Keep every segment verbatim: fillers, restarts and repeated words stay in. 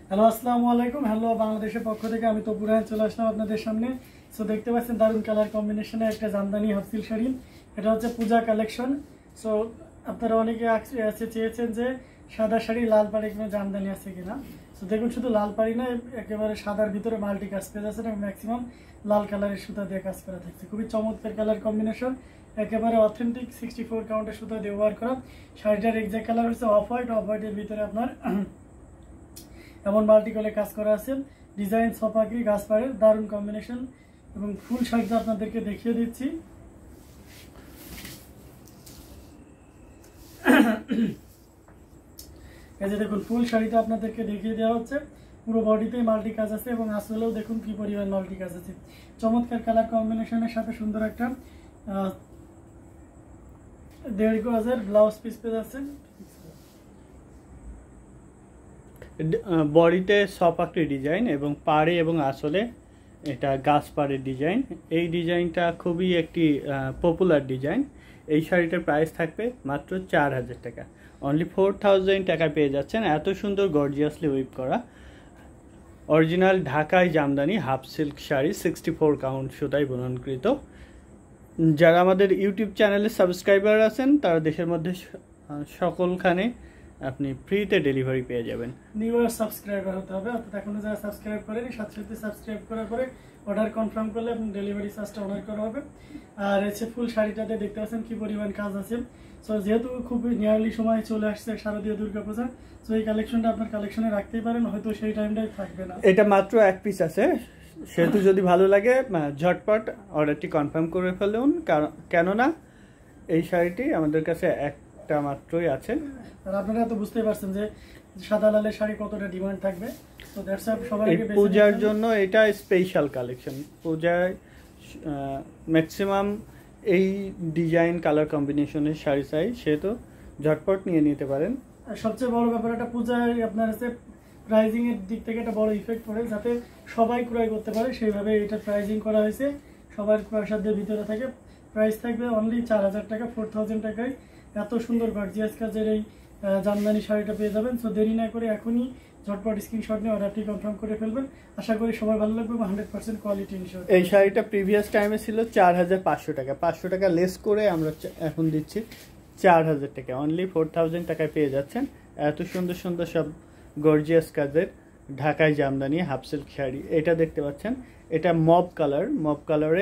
Hello আসসালামু আলাইকুম। Hello বাংলাদেশের পক্ষ থেকে আমি তপু চলে আসলাম আপনাদের সামনে। সো দেখতে পাচ্ছেন দারুণ কালার কম্বিনেশনে একটা জামদানি হাফ সিল্ক শাড়ি। এটা হচ্ছে পূজা কালেকশন। সো আপনারা অনেকে আছে চেয়েছেন যে সাদা শাড়ি লাল পাড়ি কিনা জামদানি আছে কিনা। সো দেখুন শুধু লাল পাড়ি না, একেবারে সাদার ভিতরে মাল্টি কাজ পেয়ে যাচ্ছে এবং ম্যাক্সিমাম লাল কালারের সুতা দিয়ে কাজ করা থাকছে। খুবই চমৎকার কালার কম্বিনেশন, একেবারে অথেন্টিক সিক্সটি ফোর কাউন্টের সুতা দিয়ে ব্যবহার করা। শাড়িটার এক্সাক্ট কালার হচ্ছে অফ হোয়াইট। অফ হোয়াইটের ভিতরে আপনার এমন মাল্টি কালার কাজ করা আছে। ডিজাইন সপাকি গাছ পাড়ের দারুণ কম্বিনেশন এবং ফুল শাড়িটা আপনাদেরকে দেখিয়ে দিচ্ছি। এই যে দেখুন ফুল শাড়িটা আপনাদেরকে দেখিয়ে দেওয়া হচ্ছে। পুরো বডিতেই মাল্টি কাজ আছে এবং আসলেও দেখুন কি পরিমাণ মাল্টি কাজ আছে। চমৎকার কালার কম্বিনেশনের সাথে সুন্দর একটা দেড় গজের ব্লাউজ পিস পেয়ে যাচ্ছেন। বডিতে সপাকটি ডিজাইন এবং পাড়ে এবং আসলে এটা গাছ পাড়ের ডিজাইন। এই ডিজাইনটা খুবই একটি পপুলার ডিজাইন। এই শাড়িটার প্রাইস থাকবে মাত্র চার হাজার টাকা। অনলি ফোর থাউজেন্ড টাকায় পেয়ে যাচ্ছেন এত সুন্দর গর্জিয়াসলি উইপ করা অরিজিনাল ঢাকায় jamdani half silk sari, sixty four count সুতায় বুননকৃত। যারা আমাদের ইউটিউব চ্যানেলে সাবস্ক্রাইবার আছেন তারা দেশের মধ্যে সকলখানে আপনি ফ্রিতে ডেলিভারি পেয়ে যাবেন। নিউ সাবস্ক্রাইবার হতে হবে, অর্থাৎ এখনো যারা সাবস্ক্রাইব করেনি সাথে সাথে সাবস্ক্রাইব করার পরে অর্ডার কনফার্ম করলে আপনি ডেলিভারি চার্জটা অনার করা হবে। আর হচ্ছে ফুল শাড়িটাতে দেখতে পাচ্ছেন কি পরিমাণ কাজ আছে। সো যেহেতু খুব নিয়ারলি সময় চলে আসছে শারদীয় দুর্গাপূজা, সো এই কালেকশনটা আপনার কালেকশনে রাখতেই পারেন, হয়তো সেই টাইমটাই থাকবে না। এটা মাত্র এক পিস আছে, সেহেতু যদি ভালো লাগে ঝটপট অর্ডারটি কনফার্ম করে ফেলুন, কেননা এই শাড়িটি আমাদের কাছে একটা মাত্রই আছে। আর আপনারা তো বুঝতেই পারছেন যে সাদা লালের শাড়ি কতটা ডিমান্ড থাকবে। তো দ্যাটস ওয়াই সবাই পূজার জন্য এটা স্পেশাল কালেকশন। পূজায় ম্যাক্সিমাম এই ডিজাইন কালার কম্বিনেশনের শাড়ি চাই, সেহেতু ঝটপট নিয়ে নিতে পারেন। সবচেয়ে বড় ব্যাপার একটা পূজায় আপনার হচ্ছে প্রাইজিং এর দিক থেকে একটা বড় ইফেক্ট পড়ে, যাতে সবাই ক্রয় করতে পারে সেইভাবে এটা প্রাইজিং করা হয়েছে। সবার ক্রয়সাধ্যের ভিতরে থাকে। প্রাইস থাকবে অনলি চার হাজার টাকা, ফোর থাউজেন্ড টাকায় এত সুন্দর গর্জিয়াস কাজের এই জামদানি শাড়িটা পেয়ে যাবেন। সো দেরি না করে এখনই ঝটপট স্ক্রিনশট নিয়ে অর্ডারটি কনফার্ম করে ফেলবেন। আশা করি সবার ভালো লাগবে, হান্ড্রেড পার্সেন্ট কোয়ালিটি ইনশিওর। এই শাড়িটা প্রিভিয়াস টাইমে ছিল চার হাজার পাঁচশো টাকা, পাঁচশো টাকা লেস করে আমরা এখন দিচ্ছি চার হাজার টাকা। অনলি ফোর থাউজেন্ড টাকায় পেয়ে যাচ্ছেন এত সুন্দর সুন্দর সব গর্জিয়াস কাজের ঢাকায় জামদানি হাফ সিল্ক শাড়ি। এটা দেখতে পাচ্ছেন, এটা মব কালার। মব কালারে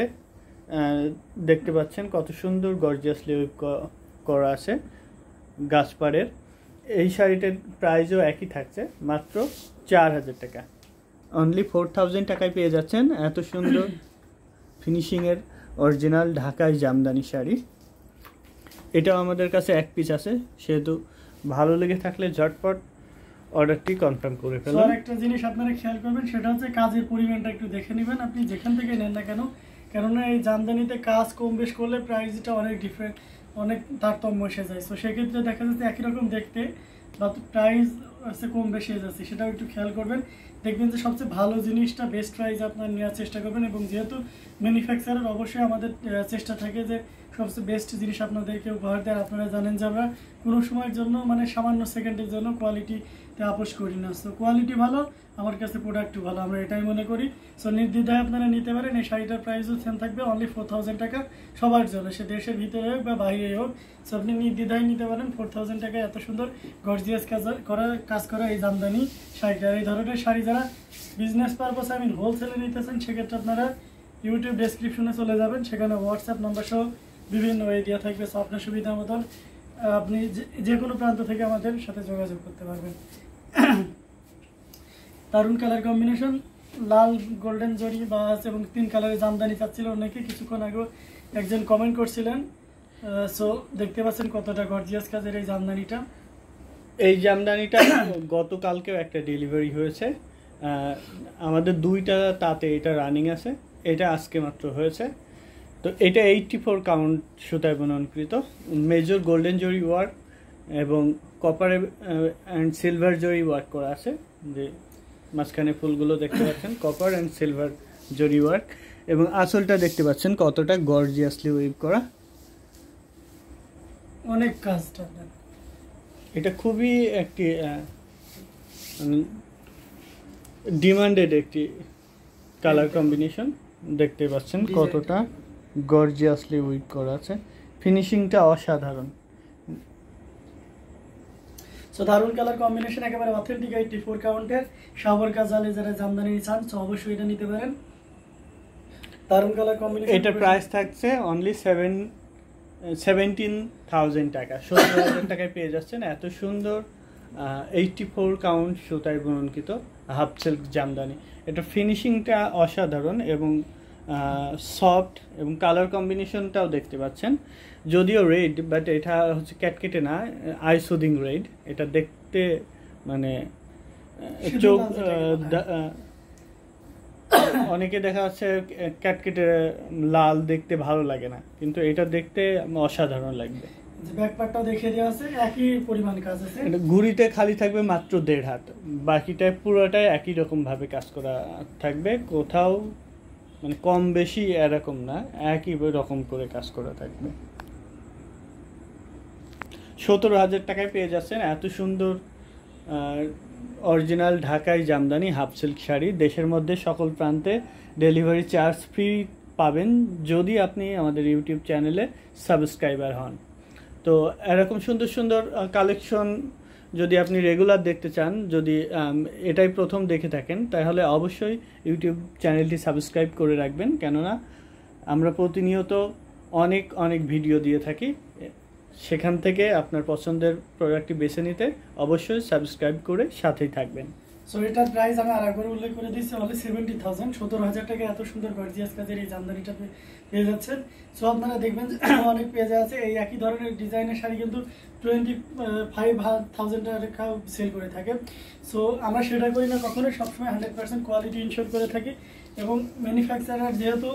দেখতে পাচ্ছেন কত সুন্দর গর্জিয়াসলি করা আছে গাছপাড়ের। এই শাড়িটার প্রাইসও একই থাকছে, মাত্র চার হাজার টাকা। অনলি ফোর থাউজেন্ড টাকায় পেয়ে যাচ্ছেন এত সুন্দর ফিনিশিংয়ের অরিজিনাল ঢাকায় জামদানি শাড়ি। এটাও আমাদের কাছে এক পিস আছে, সেহেতু ভালো লেগে থাকলে ঝটপট অর্ডারটি কনফার্ম করে ফেলুন। আর একটা জিনিস আপনারা খেয়াল করবেন, সেটা হচ্ছে কাজের পরিমাণটা একটু দেখে নেবেন আপনি যেখান থেকে নেন না কেন। কেননা এই জামদানিতে কাজ কম বেশ করলে প্রাইসটা অনেক ডিফারেন্ট, অনেক তারতম্য এসে যায়। তো সেক্ষেত্রে দেখা যাচ্ছে একই রকম দেখতে বা প্রাইস হচ্ছে কম বেশি হয়ে যাচ্ছে, সেটাও একটু খেয়াল করবেন। দেখবেন যে সবচেয়ে ভালো জিনিসটা বেস্ট প্রাইস আপনার নেওয়ার চেষ্টা করবেন। এবং যেহেতু ম্যানুফ্যাকচারার অবশ্যই আমাদের চেষ্টা থাকে যে সবচেয়ে বেস্ট জিনিস আপনাদেরকে উপহার দেয়। আপনারা জানেন যে আমরা কোনো সময়ের জন্য মানে সামান্য সেকেন্ডের জন্য কোয়ালিটিতে আপোষ করি না। সো কোয়ালিটি ভালো, আমার কাছে প্রোডাক্টও ভালো, আমরা এটাই মনে করি। সো নির্দ্বিধায় আপনারা নিতে পারেন। এই শাড়িটার প্রাইসও সেম থাকবে অনলি ফোর থাউজেন্ড টাকা সবার জন্য, সে দেশের ভিতরে হোক বা বাইরে হোক। সো আপনি নির্দ্বিধায় নিতে পারেন ফোর থাউজেন্ড টাকায় এত সুন্দর গর্জিয়াস কাজ করা কাজ করা এই জামদানি শাড়িটা। এই ধরনের শাড়ি যারা বিজনেস পারপাসে আই মিন হোলসেলে নিতেছেন, সেক্ষেত্রে আপনারা ইউটিউব ডেসক্রিপশনে চলে যাবেন, সেখানে হোয়াটসঅ্যাপ নাম্বার সহ বিভিন্ন ওয়ে দেওয়া থাকবে। সো আপনার সুবিধা মতন আপনি যে কোনো প্রান্ত থেকে আমাদের সাথে যোগাযোগ করতে পারবেন। দারুণ কালার কম্বিনেশন, লাল গোল্ডেন জরি বা এবং তিন কালারের জামদানি চাচ্ছিল অনেকে, কিছুক্ষণ আগে একজন কমেন্ট করছিলেন। সো দেখতে পাচ্ছেন কতটা গর্জিয়াস কাজের এই জামদানিটা। এই জামদানিটা গতকালকেও একটা ডেলিভারি হয়েছে আমাদের দুইটা তাতে, এটা রানিং আছে, এটা আজকে মাত্র হয়েছে। তো এটা এইটটি ফোর কাউন্ট সুতায় বুননকৃত, মেজর গোল্ডেন জরি ওয়ার্ক এবং copper and silver zari work করা আছে। যে মাঝখানে ফুলগুলো দেখতে পাচ্ছেন copper and silver zari work, এবং আসলটা দেখতে পাচ্ছেন কতটা গর্জিয়াসলি উইভ করা, অনেক কাজটা। এটা খুবই একটি ডিমান্ডেড একটি কালার কম্বিনেশন, দেখতে পাচ্ছেন কতটা গর্জিয়াসলি উইভ করা আছে, ফিনিশিংটা অসাধারণ। সো দারুন কালার কম্বিনেশন, একেবারে অথেন্টিক এইটটি ফোর কাউন্টের শাওয়ার কাজালে যারা জামদানি চান সো অবশ্যই এটা নিতে পারেন। দারুন কালার কম্বিনেশন। এটা প্রাইস থাকছে অনলি সেভেন সেভেন্টিন থাউজেন্ড টাকা, সতেরো হাজার টাকায় পেয়ে যাচ্ছেন এত সুন্দর এইটটি ফোর কাউন্ট সুতায় বুননকৃত হাফ সিল্ক জামদানি। এটা ফিনিশিংটা অসাধারণ এবং সফট এবং কালার কম্বিনেশনটাও দেখতে পাচ্ছেন, যদিও রেড বাট এটা হচ্ছে ক্যাটকেটে না, আই সুদিং রেড। এটা দেখতে মানে চোখ অনেকে দেখা যাচ্ছে ক্যাটকেটে লাল দেখতে ভালো লাগে না, কিন্তু এটা দেখতে অসাধারণ লাগবে। ব্যাকপার্টটাও দেখিয়ে দেওয়া আছে, একই পরিমাণ কাজ আছে। ঘুড়িতে খালি থাকবে মাত্র দেড় হাত, বাকিটা পুরোটাই একই রকম ভাবে কাজ করা থাকবে, কোথাও মানে কম বেশি এরকম না, একই রকম করে কাজ করা থাকবে। সতেরো হাজার টাকায় পেয়ে যাচ্ছেন এত সুন্দর অরিজিনাল ঢাকাই জামদানি হাফ সিল্ক শাড়ি। দেশের মধ্যে সকল প্রান্তে ডেলিভারি চার্জ ফ্রি পাবেন যদি আপনি আমাদের ইউটিউব চ্যানেলে সাবস্ক্রাইবার হন। তো এরকম সুন্দর সুন্দর কালেকশন যদি আপনি রেগুলার দেখতে চান, যদি এটাই প্রথম দেখে থাকেন, তাহলে অবশ্যই ইউটিউব চ্যানেলটি সাবস্ক্রাইব করে রাখবেন, কেননা আমরা প্রতিনিয়ত অনেক অনেক ভিডিও দিয়ে থাকি। সেখান থেকে আপনার পছন্দের প্রোডাক্টটি বেছে নিতে অবশ্যই সাবস্ক্রাইব করে সাথেই থাকবেন। সো এটার প্রাইস আমি আরেকবার উল্লেখ করে দিচ্ছি, অনলি সেভেন্টি থাউজেন্ড, সতেরো হাজার টাকা এত সুন্দর গর্জিয়াস কাজের এই জামদানিটা পেয়ে যাচ্ছেন। সো আপনারা দেখবেন অনেক পেজে আছে এই একই ধরনের ডিজাইনের শাড়ি কিন্তু টোয়েন্টি ফাইভ থাউজেন্ড টাকা সেল করে থাকে। সো আমরা সেটা করি না কখনোই, সবসময় হান্ড্রেড পার্সেন্ট কোয়ালিটি ইনশোর করে থাকি এবং ম্যানুফ্যাকচারার যেহেতু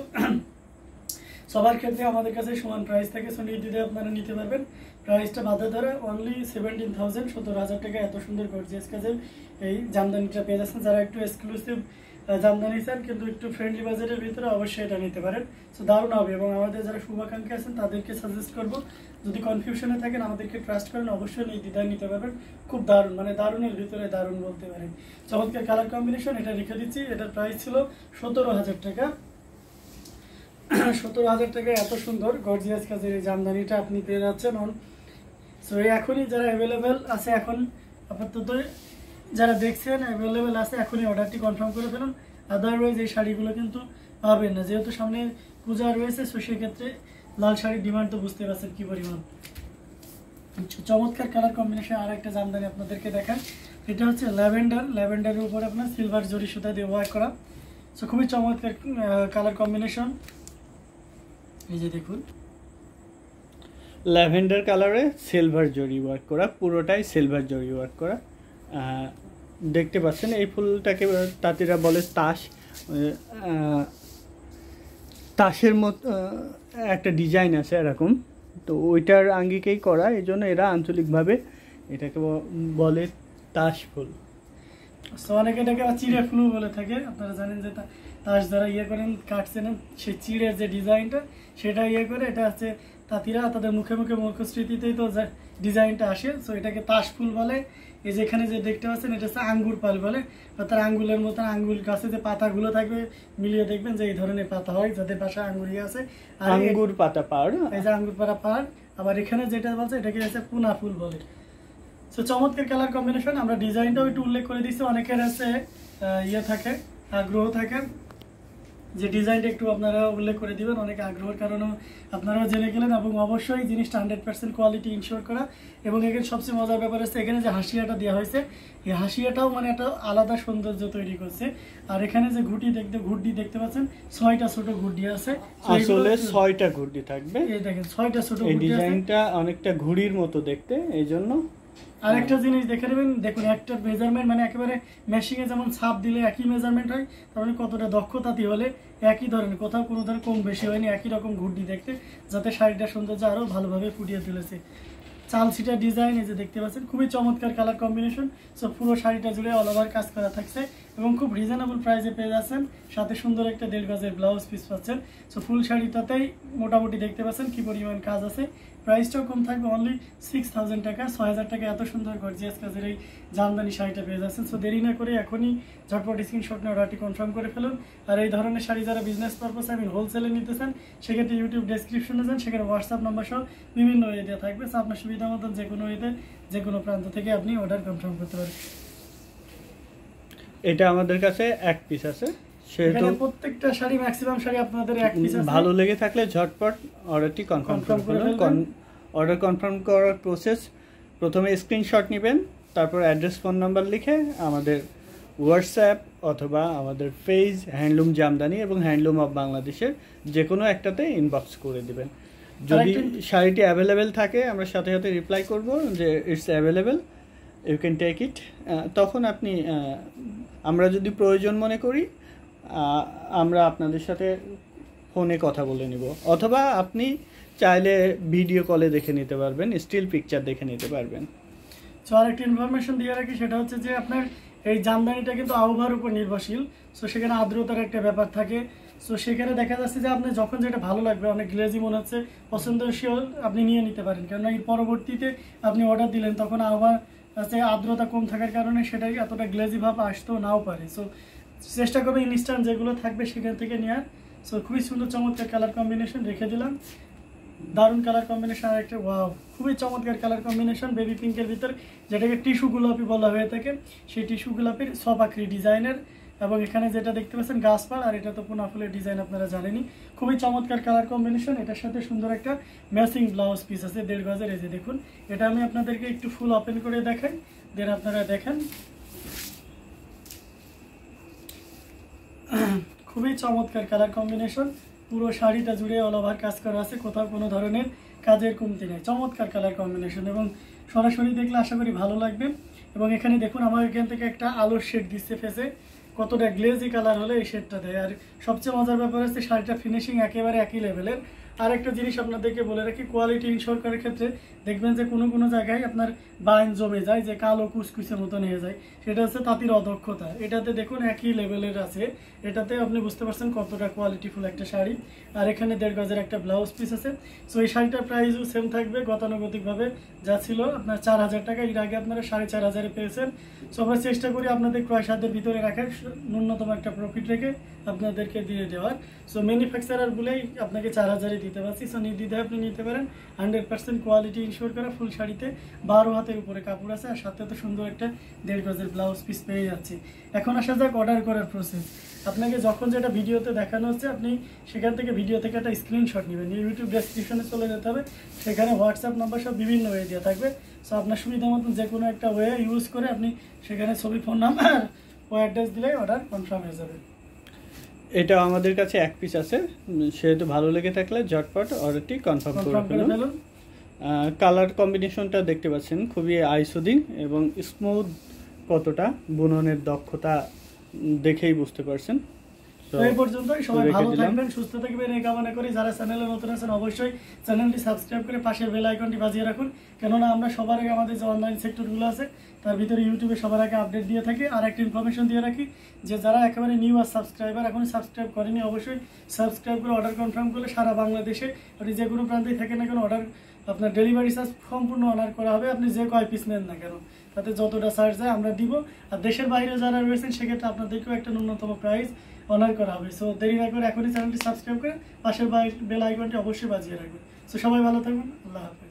সবার ক্ষেত্রে আমাদের কাছে সমান প্রাইস থাকে, সো নির্দ্বিধে আপনারা নিতে পারবেন। প্রাইসটা বাধা ধরে অনলি সেভেন্টিন থাউজেন্ড, সতেরো হাজার টাকা এত সুন্দর গর্জিয়াস কাজের এই জামদানিটা পেয়ে যাচ্ছেন। যারা একটু এক্সক্লুসিভ জামদানি চান কিন্তু একটু ফ্রেন্ডলি বাজারের ভিতরে অবশ্যই এটা নিতে পারেন। সো দারুণ হবে এবং আমাদের যারা শুভাকাঙ্ক্ষী আছেন তাদেরকে সাজেস্ট করবো, যদি কনফিউশনে থাকেন আমাদেরকে ট্রাস্ট করেন, অবশ্যই নির্দ্বিধায় নিতে পারবেন। খুব দারুণ, মানে দারুণের ভিতরে দারুণ বলতে পারেন। চমৎকার কালার কম্বিনেশন, এটা রেখে দিচ্ছি। এটার প্রাইস ছিল সতেরো হাজার টাকা। সতেরো হাজার টাকায় এত সুন্দর গর্জিয়াস কাজের এই জামদানিটা আপনি পেয়ে যাচ্ছেন। সো এখনই যারা অ্যাভেলেবেল আছে, এখন আপাতত যারা দেখছেন অ্যাভেলেবেল আছে, এখনই অর্ডারটি কনফার্ম করে ফেলুন, আদারওয়াইজ এই শাড়িগুলো কিন্তু পাবেন না, যেহেতু সামনে পূজা রয়েছে। সো সেক্ষেত্রে লাল শাড়ির ডিমান্ড তো বুঝতে পারছেন কি পরিমাণ। চমৎকার কালার কম্বিনেশন আর একটা জামদানি আপনাদেরকে দেখান, এটা হচ্ছে ল্যাভেন্ডার। ল্যাভেন্ডারের উপর আপনার সিলভার জরি সুতা দিয়ে ওয়ার্ক করা। সো খুবই চমৎকার কালার কম্বিনেশন, এই যে দেখুন ল্যাভেন্ডার কালারে সিলভার জরি ওয়ার্ক করা, পুরোটাই সিলভার জরি ওয়ার্ক করা দেখতে পাচ্ছেন। এই ফুলটাকে তাঁতিরা বলে তাস, তাসের মতো একটা ডিজাইন আছে এরকম, তো ওইটার আঙ্গিকেই করা, এই জন্য এরা আঞ্চলিকভাবে এটাকে বলে তাস ফুল। সো অনেকে এটাকে চিড়ে ফুল বলে থাকে। আপনারা জানেন যে তাস যারা ইয়ে করেন কাটছেন, সেই চিড়ের যে ডিজাইনটা সেটা ইয়ে করে, এটা হচ্ছে তাঁতিরা তাদের মুখে মুখে মুখস্মৃতিতেই তো ডিজাইনটা আসে। সো এটাকে তাস ফুল বলে। এই যে এখানে যে দেখতে পাচ্ছেন এটা হচ্ছে আঙ্গুর পাল বলে, অর্থাৎ আঙ্গুলের মতন আঙ্গুল গাছে যে পাতাগুলো থাকবে মিলিয়ে দেখবেন যে এই ধরনের পাতা হয়, যাদের বাসায় আঙ্গুরি আছে। আর আঙ্গুর পাতা পাড়, এই যে আঙ্গুর পাতা পাড়। আবার এখানে যেটা বলছে এটাকে হচ্ছে পুনা ফুল বলে। সো চমৎকার কালার কম্বিনেশন। আমরা ডিজাইনটাও একটু উল্লেখ করে দিচ্ছি, অনেকের হচ্ছে ইয়ে থাকে, আগ্রহ থাকে যে ডিজাইনটা একটু আপনারা উল্লেখ করে দিবেন, অনেক আগ্রহের কারণেও আপনারাও জেনে গেলেন। এবং অবশ্যই জিনিসটা হান্ড্রেড পার্সেন্ট কোয়ালিটি ইনশিওর করা। এবং এখানে সবচেয়ে মজার ব্যাপার হচ্ছে এখানে যে হাসিয়াটা দেওয়া হয়েছে, এই হাসিয়াটাও মানে একটা আলাদা সৌন্দর্য তৈরি করছে। আর এখানে যে ঘুটি দেখতে ঘুটি দেখতে পাচ্ছেন, ছয়টা ছোট ঘুটি আছে, আসলে ছয়টা ঘুটি থাকবে। এই দেখেন ছয়টা ছোট ঘুটি, এই ডিজাইনটা অনেকটা ঘুড়ির মতো দেখতে, এই জন্য। আরেকটা জিনিস দেখে নেবেন, দেখুন একটা মেজারমেন্ট মানে একেবারে মেশিনে যেমন ছাপ দিলে একই মেজারমেন্ট হয়, তাহলে কতটা দক্ষতাতি হলে একই ধরনের, কোথাও কোনো ধরনের কম বেশি হয়নি, একই রকম ঘুরটি দেখতে, যাতে শাড়িটা সৌন্দর্য আরও ভালোভাবে ফুটিয়ে তুলেছে। চাল ছিটা ডিজাইন এই যে দেখতে পাচ্ছেন, খুবই চমৎকার কালার কম্বিনেশন। সো পুরো শাড়িটা জুড়ে অল ওভার কাজ করা থাকছে। এবং খুব রিজনেবল প্রাইসে পেয়ে যাচ্ছেন, সাথে সুন্দর একটা দেড় গজের ব্লাউজ পিস পাচ্ছেন। সো ফুল শাড়িটাতেই মোটামুটি দেখতে পাচ্ছেন কি পরিমাণ কাজ আছে। প্রাইসটাও কম থাকবে, অনলি সিক্স থাউজেন্ড টাকা, ছয় হাজার টাকা এত সুন্দর গর্জিয়াস কাজের এই জামদানি শাড়িটা পেয়ে যাচ্ছেন। সো দেরি না করে এখনই ঝটপট স্ক্রিনশট নিয়ে অর্ডারটি কনফার্ম করে ফেলুন। আর এই ধরনের শাড়ি যারা বিজনেস পারপাস আই মিন হোলসেলে নিতে চান, সেক্ষেত্রে ইউটিউব ডেসক্রিপশনে যান, সেখানে হোয়াটসঅ্যাপ নাম্বার সহ বিভিন্ন ওয়ে দেওয়া থাকবে। সো আপনার সুবিধা মতন যে কোনো ওয়েতে যে কোনো প্রান্ত থেকে আপনি অর্ডার কনফার্ম করতে পারেন। এটা আমাদের কাছে এক পিস আছে, সেহেতু প্রত্যেকটা শাড়ি ম্যাক্সিমাম শাড়ি আপনাদের এক পিস আছে। ভালো লেগে থাকলে ঝটপট অর্ডারটি কনফার্ম করে ফেলুন। অর্ডার কনফার্ম করার প্রসেস, প্রথমে স্ক্রিনশট নেবেন, তারপর অ্যাড্রেস ফোন নাম্বার লিখে আমাদের হোয়াটসঅ্যাপ অথবা আমাদের পেজ হ্যান্ডলুম জামদানি এবং হ্যান্ডলুম অফ বাংলাদেশের যে কোনো একটাতে ইনবক্স করে দিবেন। যদি শাড়িটি অ্যাভেলেবেল থাকে আমরা সাথে সাথে রিপ্লাই করব যে it's available, you can take it. তখন আপনি আমরা যদি প্রয়োজন মনে করি আমরা আপনাদের সাথে ফোনে কথা বলে নিব, অথবা আপনি চাইলে ভিডিও কলে দেখে নিতে পারবেন, স্টিল পিকচার দেখে নিতে পারবেন। সো আরেকটা ইনফরমেশন দিয়ে রাখি, সেটা হচ্ছে যে আপনার এই জামদানিটা কিন্তু আবহাওয়ার উপর নির্ভরশীল। সো সেখানে আর্দ্রতার একটা ব্যাপার থাকে। সো সেখানে দেখা যাচ্ছে যে আপনি যখন যেটা ভালো লাগবে, অনেক গ্লেজি মনে হচ্ছে পছন্দসীয়, আপনি নিয়ে নিতে পারেন। কেননা এর পরবর্তীতে আপনি অর্ডার দিলেন তখন আবহাওয়া আছে আর্দ্রতা কম থাকার কারণে সেটাই এতটা গ্লেজি ভাব আসতেও নাও পারে। সো চেষ্টা করবে ইনস্ট্যান্ট যেগুলো থাকবে সেখান থেকে নেওয়ার। সো খুবই সুন্দর চমৎকার কালার কম্বিনেশন রেখে দিলাম, দারুণ কালার কম্বিনেশন। আর একটা ওয়াও, খুবই চমৎকার কালার কম্বিনেশন বেবি পিঙ্কের ভিতর, যেটাকে টিস্যু গোলাপি বলা হয়ে থাকে, সেই টিস্যু গোলাপির সপাকরি ডিজাইনের। এবং এখানে যেটা দেখতে পাচ্ছেন গাছপাল, আর এটা তো পুনা ফুলের ডিজাইন আপনারা জানেনই। খুবই চমৎকার কালার কম্বিনেশন। এটার সাথে সুন্দর একটা ম্যাচিং ব্লাউজ পিস আছে দেড় গজের। এই যে দেখুন, এটা আমি আপনাদেরকে একটু ফুল ওপেন করে দেখাই, দেন আপনারা দেখেন। খুবই চমৎকার কালার কম্বিনেশন, পুরো শাড়িটা জুড়ে অল ওভার কাজ করা আছে, কোথাও কোনো ধরনের কাজের কমতি নেই। চমৎকার কালার কম্বিনেশন এবং সরাসরি দেখলে আশা করি ভালো লাগবে। এবং এখানে দেখুন আমার এখান থেকে একটা আলোর শেড দিচ্ছে ফেসে, কতটা গ্লেজি কালার হলে এই শেডটা দেয়। আর সবচেয়ে মজার ব্যাপার হচ্ছে শাড়িটা ফিনিশিং একেবারে একই লেভেলের। আর একটা জিনিস আপনাদেরকে বলে রাখি, কোয়ালিটি ইনশোর করার ক্ষেত্রে দেখবেন যে কোনো কোনো জায়গায় আপনার বাইন জমে যায়, যে কালো কুচকুচের মতো নিয়ে যায়, সেটা হচ্ছে তাঁতির অদক্ষতা। এটাতে দেখুন একই লেভেলের আছে, এটাতে আপনি বুঝতে পারছেন কতটা কোয়ালিটিফুল একটা শাড়ি। আর এখানে দেড় গজের একটা ব্লাউজ পিস আছে। সো এই শাড়িটার প্রাইসও সেম থাকবে গতানুগতিকভাবে যা ছিল আপনার চার হাজার টাকা, এর আগে আপনারা সাড়ে চার হাজারে পেয়েছেন। সো আমরা চেষ্টা করি আপনাদের ক্রয় সাধ্যের ভিতরে রাখার, ন্যূনতম একটা প্রফিট রেখে আপনাদেরকে দিয়ে দেওয়ার। সো ম্যানুফ্যাকচারার বলেই আপনাকে চার হাজারে দিতে পারছি। সো নির্দ্বিধায় আপনি নিতে পারেন, হান্ড্রেড পার্সেন্ট কোয়ালিটি ইনশোর করা ফুল শাড়িতে বারো হাতের উপরে কাপড় আছে, আর সাথে তো সুন্দর একটা দেড় গজের ব্লাউজ পিস পেয়ে যাচ্ছে। এখন আসা যাক অর্ডার করার প্রসেস। আপনাকে যখন যেটা ভিডিওতে দেখানো হচ্ছে আপনি সেখান থেকে ভিডিও থেকে একটা স্ক্রিনশট নেবেন, ইউটিউব ডেসক্রিপশনে চলে যেতে হবে, সেখানে হোয়াটসঅ্যাপ নাম্বার সব বিভিন্ন ওয়ে দেওয়া থাকবে। সো আপনার সুবিধা মতন যে কোনো একটা ওয়ে ইউজ করে আপনি সেখানে ছবি, ফোন নাম্বার ও অ্যাড্রেস দিলেই অর্ডার কনফার্ম হয়ে যাবে। এটা আমাদের কাছে এক পিস আছে, সেহেতু ভালো লেগে থাকলে ঝটপট অর্ডারটি কনফার্ম করে ফেলুন। কালার কম্বিনেশনটা দেখতে পাচ্ছেন খুবই আইসোদিং এবং স্মুথ, কতটা বুননের দক্ষতা দেখেই বুঝতে পারছেন। এই পর্যন্তই, সবাই ভালো থাকবেন, সুস্থ থাকবেন এই কামনা করি। যারা চ্যানেলে নতুন আছেন অবশ্যই চ্যানেলটি সাবস্ক্রাইব করে পাশের বেল আইকনটি বাজিয়ে রাখুন, কেননা আমরা সবার আগে আমাদের যে অনলাইন সেক্টরগুলো আছে তার ভিতরে ইউটিউবে সবার আগে আপডেট দিয়ে থাকি। আর একটা ইনফরমেশন দিয়ে রাখি যে যারা একেবারে নিউ আর সাবস্ক্রাইবার এখনই সাবস্ক্রাইব করেনি, অবশ্যই সাবস্ক্রাইব করে অর্ডার কনফার্ম করলে সারা বাংলাদেশে আপনি যে কোনো প্রান্তেই থাকেন না কেন অর্ডার আপনার ডেলিভারি চার্জ সম্পূর্ণ অনার করা হবে। আপনি যে কয় পিস নেন না কেন তাতে যতটা চার্জ যায় আমরা দিব। আর দেশের বাইরে যারা রয়েছেন সেক্ষেত্রে আপনাদেরকেও একটা ন্যূনতম প্রাইস অনার করা হবে। সো দেরি না করে এখনই চ্যানেলটি সাবস্ক্রাইব করে পাশের বেল আইকনটি অবশ্যই বাজিয়ে রাখবেন। সো সবাই ভালো থাকবেন, আল্লাহ হাফেজ।